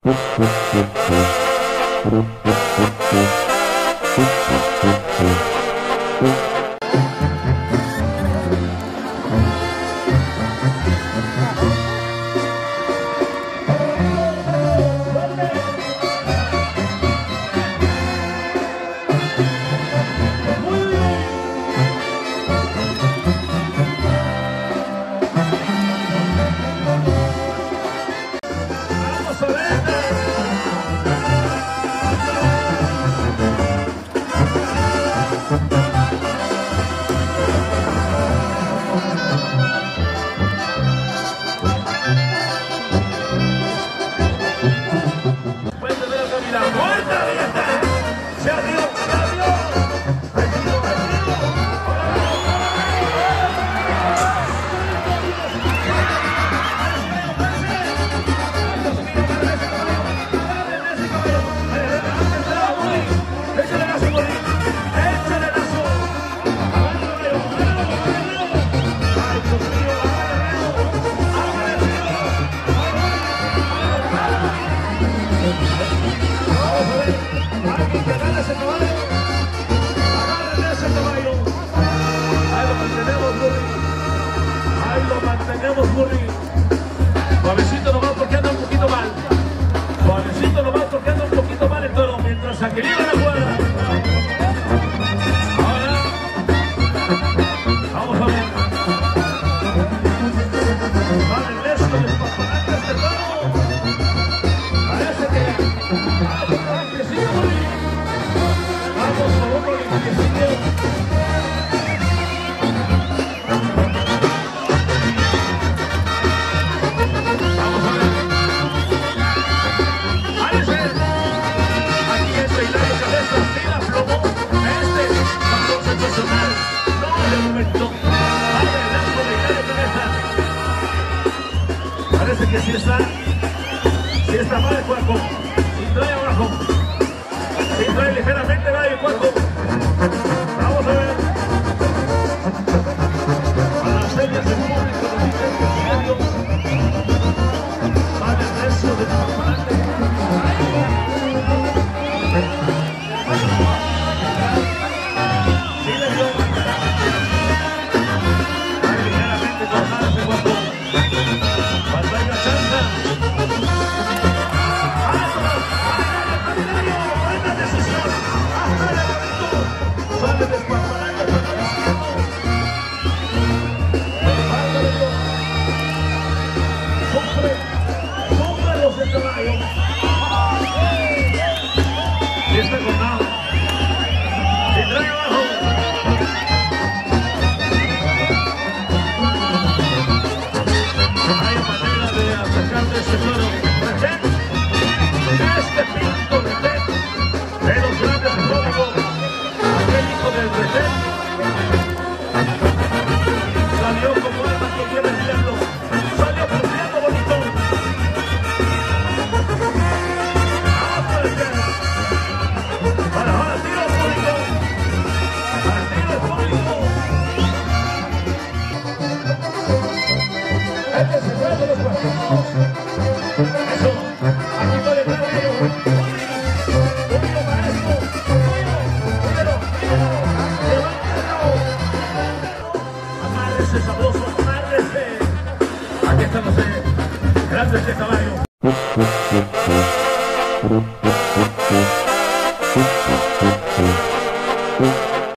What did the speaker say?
Suavecito nomás porque anda un poquito mal. Suavecito nomás porque anda un poquito mal el toro. Mientras equilibra la cuerda. Ahora. Vamos a ver. Vale el resto de espastorante este toro. Parece que. Vamos con otro limpiecillo. Parece que sí está mal el cuerpo. Y trae abajo. Y trae ligeramente mal el cuerpo. Vamos a ver. A las series de público de diario. Vale el resto de adelante. Sí le dio. Trae ligeramente con mal ese cuerpo. Cuando hay una chance. ¡Buena decisión! ¡Hasta el momento! Sale despaparando. ¡Sufre los del caballo! Y está cortado. Y trae abajo. Hay manera de atacar de ese toro. Este pinto retén de los grandes códigos, aquel hijo del retén, salió como alma que quiere el diablo, salió porfiando bonito. Vamos por el diablo. Ahora tiro el público. Al tiro el público. Este es el juego de los cuartos. Eso. Aquí va el radio. Tuyo maestro. Tuyo. Amárrese sabroso, amárrese. Aquí están los grandes de caballo.